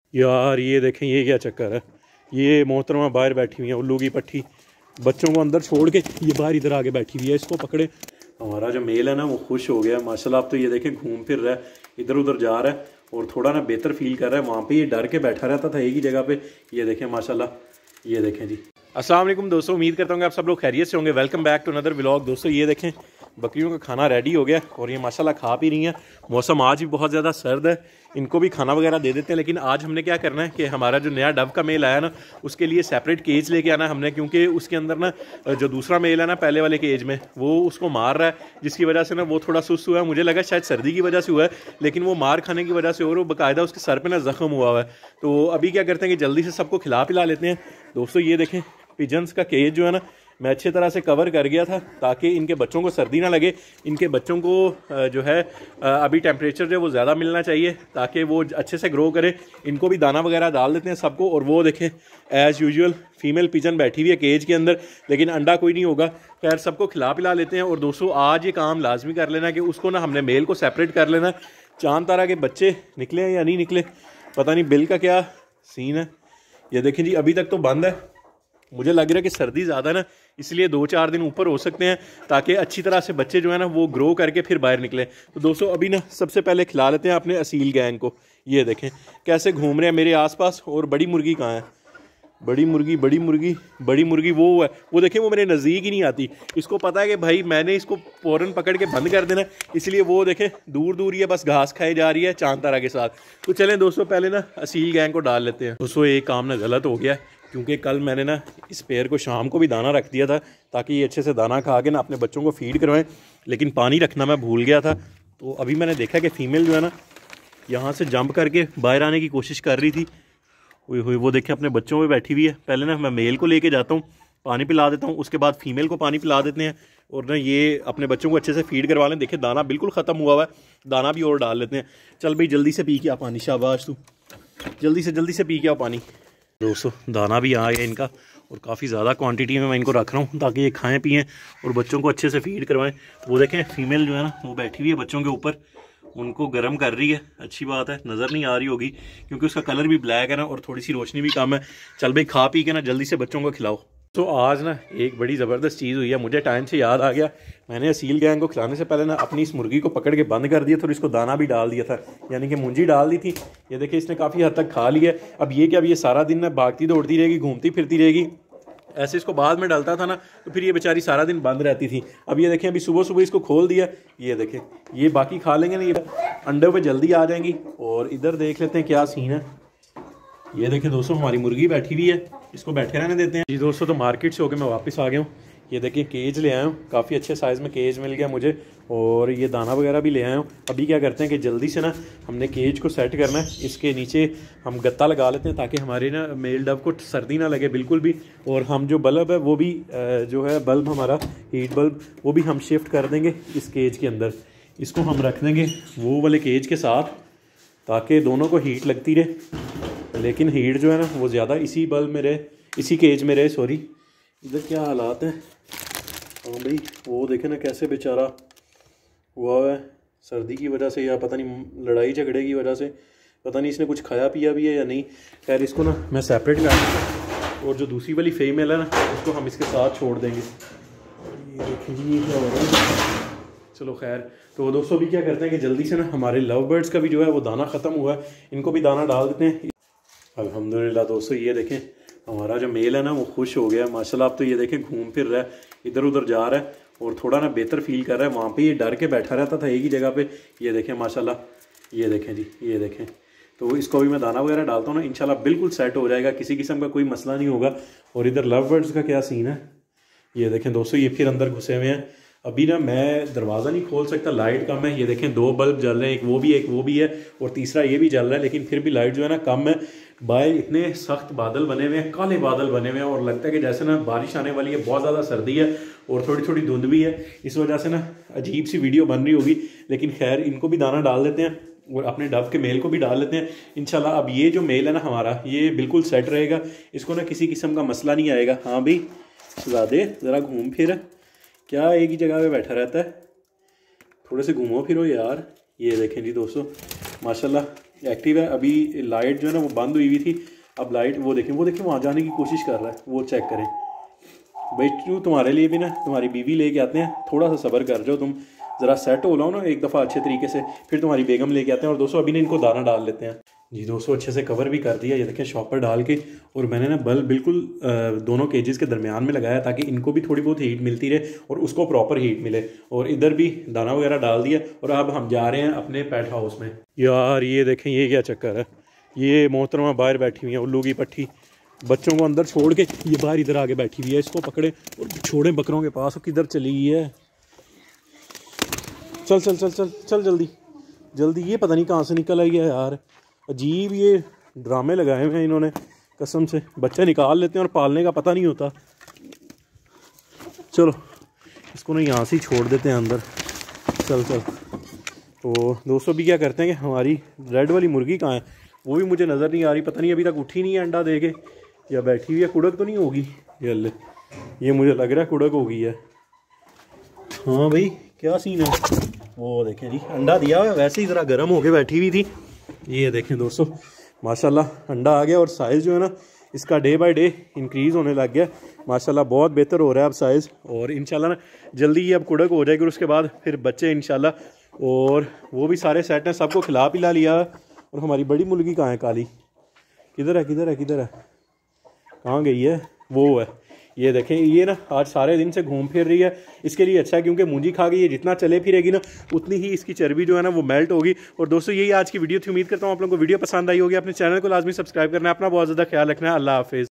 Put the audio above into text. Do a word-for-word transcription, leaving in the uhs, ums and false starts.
यार ये देखें ये क्या चक्कर है। ये मोहतरमा बाहर बैठी हुई है उल्लू की पट्टी, बच्चों को अंदर छोड़ के ये बाहर इधर आगे बैठी हुई है। इसको पकड़े। हमारा जो मेल है ना वो खुश हो गया माशाल्लाह। आप तो ये देखें घूम फिर रहा है, इधर उधर जा रहा है और थोड़ा ना बेहतर फील कर रहा है। वहाँ पे ये डर के बैठा रहता था एक ही जगह पे। ये देखें माशाल्लाह, ये देखें जी। अस्सलाम वालेकुम दोस्तों, उम्मीद करता हूँ कि आप सब लोग खैरियत से होंगे। Welcome back to another vlog. दोस्तों ये देखें बकरियों का खाना रेडी हो गया और ये माशाल्लाह खा पी रही हैं। मौसम आज भी बहुत ज़्यादा सर्द है, इनको भी खाना वगैरह दे देते हैं। लेकिन आज हमने क्या करना है कि हमारा जो नया डव का मेल आया ना उसके लिए सेपरेट केज लेके आना हमने, क्योंकि उसके अंदर ना जो दूसरा मेल है ना पहले वाले केज में वो उसको मार रहा है, जिसकी वजह से ना वो थोड़ा सुस्त हुआ है। मुझे लगा शायद सर्दी की वजह से हुआ है, लेकिन वो मार खाने की वजह से और वो बाकायदा उसके सर पर ना जख्म हुआ हुआ है। तो अभी क्या करते हैं कि जल्दी से सबको खिला पिला लेते हैं। दोस्तों ये देखें पिजन्स का केज जो है ना मैं अच्छी तरह से कवर कर गया था ताकि इनके बच्चों को सर्दी ना लगे। इनके बच्चों को जो है अभी टेम्परेचर जो है वो ज़्यादा मिलना चाहिए ताकि वो अच्छे से ग्रो करे। इनको भी दाना वगैरह डाल देते हैं सबको। और वो देखें एज़ यूजुअल फीमेल पिजन बैठी हुई है केज के अंदर, लेकिन अंडा कोई नहीं होगा। खैर सबको खिला पिला लेते हैं। और दोस्तों आज ये काम लाजमी कर लेना कि उसको ना हमने मेल को सेपरेट कर लेना। चांद तारा के बच्चे निकले हैं या नहीं निकले पता नहीं, बिल का क्या सीन है। ये देखें जी अभी तक तो बंद है। मुझे लग रहा है कि सर्दी ज़्यादा ना इसलिए दो चार दिन ऊपर हो सकते हैं ताकि अच्छी तरह से बच्चे जो है ना वो ग्रो करके फिर बाहर निकले। तो दोस्तों अभी ना सबसे पहले खिला लेते हैं अपने असील गैंग को। ये देखें कैसे घूम रहे हैं मेरे आसपास। और बड़ी मुर्गी कहाँ है? बड़ी मुर्गी बड़ी मुर्गी बड़ी मुर्गी वो है, वो देखें वो मेरे नज़दीक ही नहीं आती। इसको पता है कि भाई मैंने इसको फ़ौरन पकड़ के बंद कर देना, इसलिए वो देखें दूर दूर ही है, बस घास खाई जा रही है चांद तारा के साथ। तो चलें दोस्तों पहले ना असील गैंग को डाल लेते हैं। दोस्तों एक काम ना गलत हो गया क्योंकि कल मैंने ना इस पेयर को शाम को भी दाना रख दिया था ताकि ये अच्छे से दाना खा के ना अपने बच्चों को फीड करवाएं, लेकिन पानी रखना मैं भूल गया था। तो अभी मैंने देखा कि फ़ीमेल जो है ना यहाँ से जंप करके बाहर आने की कोशिश कर रही थी। हुई हुई वो देखें अपने बच्चों में बैठी हुई है। पहले ना मैं मेल को लेके जाता हूँ, पानी पिला देता हूँ, उसके बाद फीमेल को पानी पिला देते हैं और ना ये अपने बच्चों को अच्छे से फीड करवा लें। देखिए दाना बिल्कुल ख़त्म हुआ हुआ है, दाना भी और डाल लेते हैं। चल भाई जल्दी से पी के आ पानी, शाबाश तू, जल्दी से जल्दी से पी के आ पानी। दोस्तों दाना भी आ गया इनका और काफ़ी ज़्यादा क्वांटिटी में मैं इनको रख रहा हूँ ताकि ये खाएं पिएं और बच्चों को अच्छे से फीड करवाएं। वो देखें फीमेल जो है ना वो बैठी हुई है बच्चों के ऊपर, उनको गर्म कर रही है। अच्छी बात है, नज़र नहीं आ रही होगी क्योंकि उसका कलर भी ब्लैक है ना और थोड़ी सी रोशनी भी कम है। चल भाई खा पी के ना जल्दी से बच्चों को खिलाओ। तो आज ना एक बड़ी ज़बरदस्त चीज़ हुई है, मुझे टाइम से याद आ गया। मैंने असील गैंग को खिलाने से पहले ना अपनी इस मुर्गी को पकड़ के बंद कर दिया था और इसको दाना भी डाल दिया था, यानी कि मुंजी डाल दी थी। ये देखिए इसने काफ़ी हद तक खा लिया। अब ये क्या, अब ये सारा दिन ना भागती दौड़ती रहेगी, घूमती फिरती रहेगी। ऐसे इसको बाद में डालता था ना तो फिर ये बेचारी सारा दिन बंद रहती थी। अब ये देखें अभी सुबह सुबह इसको खोल दिया। ये देखें ये बाकी खा लेंगे ना, ये अंडे पे जल्दी आ जाएंगी। और इधर देख लेते हैं क्या सीन है। ये देखें दोस्तों हमारी मुर्गी बैठी हुई है, इसको बैठे रहने देते हैं जी। दोस्तों तो मार्केट से होकर मैं वापस आ गया हूँ। ये देखिए केज ले आया हूँ, काफ़ी अच्छे साइज़ में केज मिल गया मुझे और ये दाना वगैरह भी ले आया हूँ। अभी क्या करते हैं कि जल्दी से ना हमने केज को सेट करना है। इसके नीचे हम गत्ता लगा लेते हैं ताकि हमारे ना मेल डव को सर्दी ना लगे बिल्कुल भी। और हम जो बल्ब है वो भी जो है बल्ब हमारा हीट बल्ब वो भी हम शिफ्ट कर देंगे इस केज के अंदर। इसको हम रख देंगे वो वाले केज के साथ ताकि दोनों को हीट लगती रहे, लेकिन हीट जो है ना वो ज़्यादा इसी बल्ब में रहे, इसी केज में रहे। सॉरी इधर क्या हालात हैं। हाँ भाई वो देखे ना कैसे बेचारा हुआ है सर्दी की वजह से या पता नहीं लड़ाई झगड़े की वजह से, पता नहीं इसने कुछ खाया पिया भी है या नहीं। खैर इसको ना मैं सेपरेट कर दूँगा और जो दूसरी वाली फीमेल है ना उसको हम इसके साथ छोड़ देंगे। ये देखिए जी क्या हो रहा है। चलो खैर तो दोस्तों अभी क्या करते हैं कि जल्दी से ना हमारे लव बर्ड्स का भी जो है वो दाना ख़त्म हुआ है, इनको भी दाना डाल देते हैं। अल्हम्दुलिल्लाह दोस्तों ये देखें हमारा जो मेल है ना वो खुश हो गया माशाल्लाह। आप तो ये देखें घूम फिर रहा है, इधर उधर जा रहा है और थोड़ा ना बेहतर फील कर रहा है। वहाँ पे ये डर के बैठा रहता था एक ही जगह पे। ये देखें माशाल्लाह, ये देखें जी, ये देखें। तो इसको भी मैं दाना वगैरह डालता हूँ ना, इंशाल्लाह बिल्कुल सेट हो जाएगा, किसी किस्म का कोई मसला नहीं होगा। और इधर लव बर्ड्स का क्या सीन है ये देखें दोस्तों, ये फिर अंदर घुसे हुए हैं। अभी ना मैं दरवाज़ा नहीं खोल सकता, लाइट कम है। ये देखें दो बल्ब जल रहे हैं, एक वो भी एक वो भी है और तीसरा ये भी जल रहा है, लेकिन फिर भी लाइट जो है ना कम है। बाहर इतने सख्त बादल बने हुए हैं, काले बादल बने हुए हैं और लगता है कि जैसे ना बारिश आने वाली है। बहुत ज़्यादा सर्दी है और थोड़ी थोड़ी धुंध भी है, इस वजह से ना अजीब सी वीडियो बन रही होगी। लेकिन खैर इनको भी दाना डाल देते हैं और अपने डव के मेल को भी डाल लेते हैं इंशाल्लाह। अब ये जो मेल है ना हमारा ये बिल्कुल सेट रहेगा, इसको ना किसी किस्म का मसला नहीं आएगा। हाँ भाई शहजादे ज़रा घूम फिर, क्या एक ही जगह पे बैठा रहता है, थोड़े से घूमो फिरो यार। ये देखें जी दोस्तों माशाल्लाह एक्टिव है। अभी लाइट जो है ना वो बंद हुई हुई थी, अब लाइट वो देखें वो देखें वहाँ जाने की कोशिश कर रहा है, वो चेक करें भाई। तू तुम्हारे लिए भी ना तुम्हारी बीवी लेके आते हैं, थोड़ा सा सब्र कर जाओ, तुम ज़रा सेट हो लो ना एक दफ़ा अच्छे तरीके से, फिर तुम्हारी बेगम लेके आते हैं। और दोस्तों अभी ना इनको दाना डाल लेते हैं जी। दोस्तों अच्छे से कवर भी कर दिया, ये देखें शॉपर डाल के। और मैंने ना बल्ब बिल्कुल दोनों केजेस के दरमियान में लगाया ताकि इनको भी थोड़ी बहुत हीट मिलती रहे और उसको प्रॉपर हीट मिले। और इधर भी दाना वगैरह डाल दिया और अब हम जा रहे हैं अपने पेट हाउस में। यार ये देखें ये क्या चक्कर है, ये मोहतरमा बाहर बैठी हुई है उल्लू की पट्टी, बच्चों को अंदर छोड़ के ये बाहर इधर आगे बैठी हुई है। इसको पकड़े और छोड़े बकरों के पास, किधर चली गई है। चल चल चल चल चल जल्दी जल्दी, ये पता नहीं कहाँ से निकल आई है यार। अजीब ये ड्रामे लगाए हुए हैं इन्होंने, कसम से बच्चे निकाल लेते हैं और पालने का पता नहीं होता। चलो इसको ना यहाँ से ही छोड़ देते हैं अंदर, चल चल। तो दोस्तों भी क्या करते हैं कि हमारी रेड वाली मुर्गी कहाँ है, वो भी मुझे नज़र नहीं आ रही, पता नहीं अभी तक उठी नहीं है अंडा दे के, या बैठी हुई है। कुड़क तो नहीं होगी ये, ले ये मुझे लग रहा है कुड़क हो गई है। हाँ भाई क्या सीन है, वो देखें जी अंडा दिया हुआ, वैसे ही ज़रा गर्म होके बैठी हुई थी। ये देखें दोस्तों माशाल्लाह अंडा आ गया और साइज़ जो है ना इसका डे बाय डे इंक्रीज़ होने लग गया माशाल्लाह, बहुत बेहतर हो रहा है अब साइज़। और इंशाल्लाह ना जल्दी ही अब कुड़क हो जाएगी और उसके बाद फिर बच्चे इंशाल्लाह। और वो भी सारे सेट हैं, सबको खिला पिला लिया। और हमारी बड़ी मुर्गी कहाँ है काली, किधर है किधर है किधर है, कहाँ गई है, वो है। ये देखें ये ना आज सारे दिन से घूम फिर रही है, इसके लिए अच्छा है क्योंकि मूंजी खा गई है। जितना चले फिरेगी ना उतनी ही इसकी चर्बी जो है ना वो मेल्ट होगी। और दोस्तों यही आज की वीडियो थी, उम्मीद करता हूँ आप लोगों को वीडियो पसंद आई होगी। अपने चैनल को लाजमी सब्सक्राइब करना है, अपना बहुत ज़्यादा ख्याल रखना है। अल्लाह हाफिज़।